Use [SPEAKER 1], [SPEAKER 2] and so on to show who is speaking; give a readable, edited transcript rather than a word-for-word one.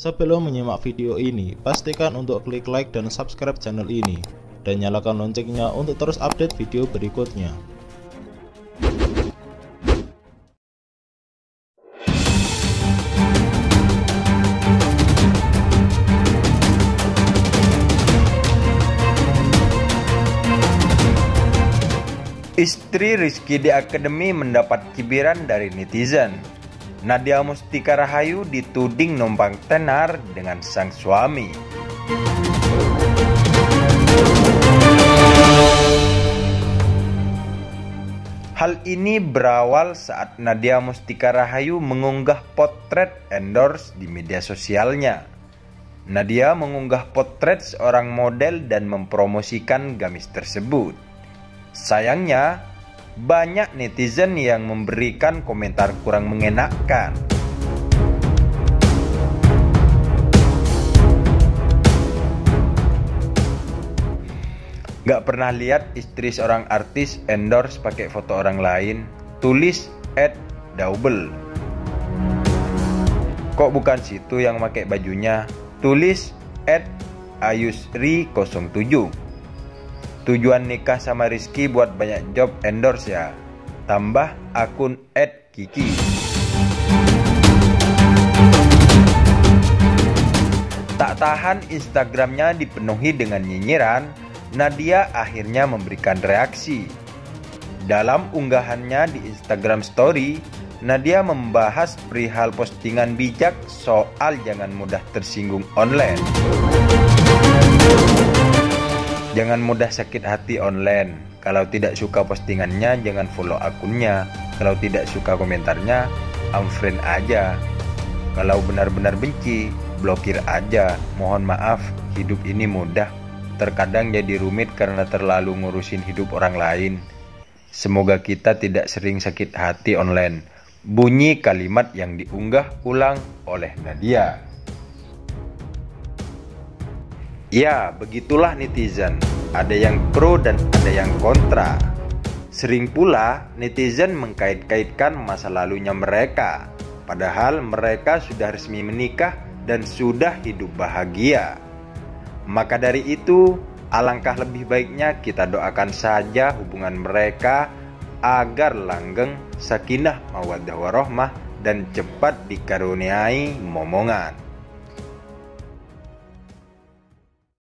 [SPEAKER 1] Sebelum menyimak video ini, pastikan untuk klik like dan subscribe channel ini, dan nyalakan loncengnya untuk terus update video berikutnya.
[SPEAKER 2] Istri Rizky di Akademi mendapat cibiran dari netizen. Nadia Mustika Rahayu dituding numpang tenar dengan sang suami. Hal ini berawal saat Nadia Mustika Rahayu mengunggah potret endorse di media sosialnya. Nadia mengunggah potret seorang model dan mempromosikan gamis tersebut. Sayangnya, banyak netizen yang memberikan komentar kurang mengenakan. Gak pernah lihat istri seorang artis endorse pakai foto orang lain, tulis @double. Kok bukan situ yang pakai bajunya, tulis @ayusri07. Tujuan nikah sama Rizky buat banyak job endorse ya, tambah akun @kiki. Tak tahan Instagramnya dipenuhi dengan nyinyiran, Nadia akhirnya memberikan reaksi. Dalam unggahannya di Instagram Story, Nadia membahas perihal postingan bijak soal jangan mudah tersinggung online. Jangan mudah sakit hati online. Kalau tidak suka postingannya, jangan follow akunnya. Kalau tidak suka komentarnya, unfriend aja. Kalau benar-benar benci, blokir aja. Mohon maaf, hidup ini mudah. Terkadang jadi rumit karena terlalu ngurusin hidup orang lain. Semoga kita tidak sering sakit hati online. Bunyi kalimat yang diunggah ulang oleh Nadia. Ya, begitulah netizen. Ada yang pro dan ada yang kontra. Sering pula netizen mengkait-kaitkan masa lalunya mereka, padahal mereka sudah resmi menikah dan sudah hidup bahagia. Maka dari itu, alangkah lebih baiknya kita doakan saja hubungan mereka agar langgeng, sakinah, mawaddah warahmah, dan cepat dikaruniai momongan.